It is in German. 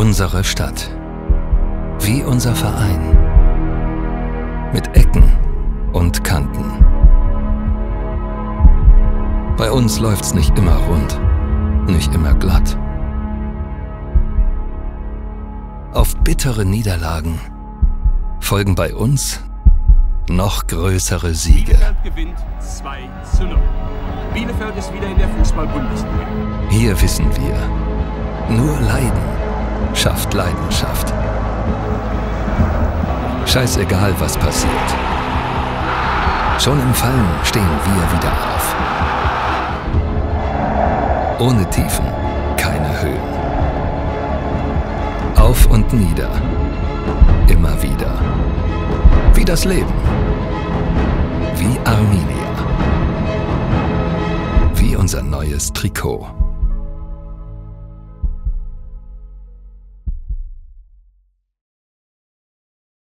Unsere Stadt. Wie unser Verein. Mit Ecken und Kanten. Bei uns läuft's nicht immer rund, nicht immer glatt. Auf bittere Niederlagen folgen bei uns noch größere Siege. Bielefeld gewinnt 2:0. Bielefeld ist wieder in der Fußball-Bundesliga. Hier wissen wir, nur Leiden schafft Leidenschaft. Scheißegal, was passiert. Schon im Fallen stehen wir wieder auf. Ohne Tiefen, keine Höhen. Auf und nieder, immer wieder. Wie das Leben, wie Arminia, wie unser neues Trikot.